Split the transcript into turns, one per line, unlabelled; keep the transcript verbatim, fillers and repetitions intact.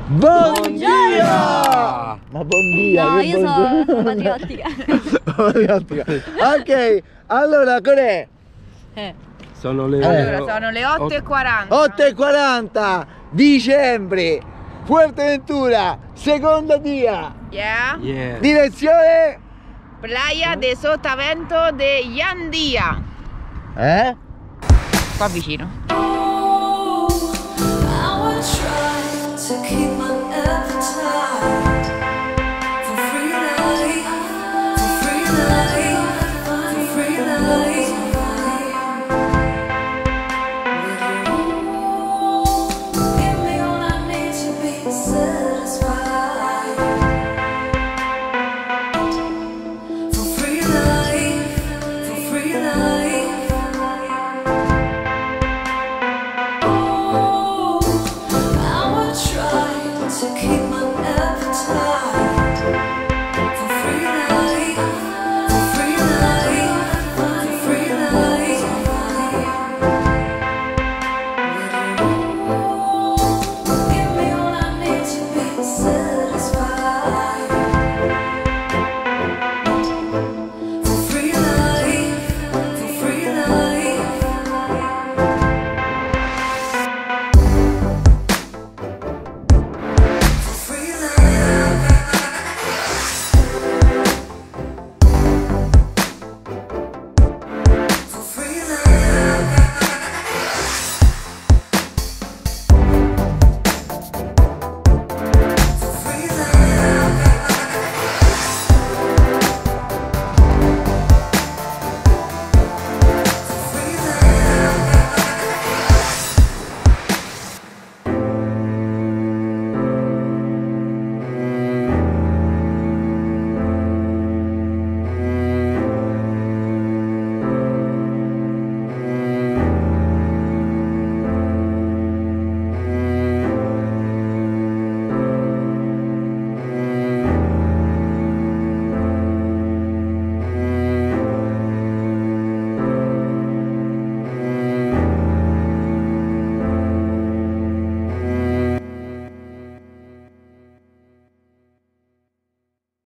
Buon dia! Ma buon dia!
No,
che
io
buon
sono patriottica.
patriottica. Ok, allora qual è?
Eh.
Sono le...
Allora sono le otto e quaranta.
otto e quaranta dicembre, Fuerteventura, seconda dia.
Yeah.
Yeah.
Direzione?
Playa de Sotavento de Yandia.
Eh?
Qua vicino.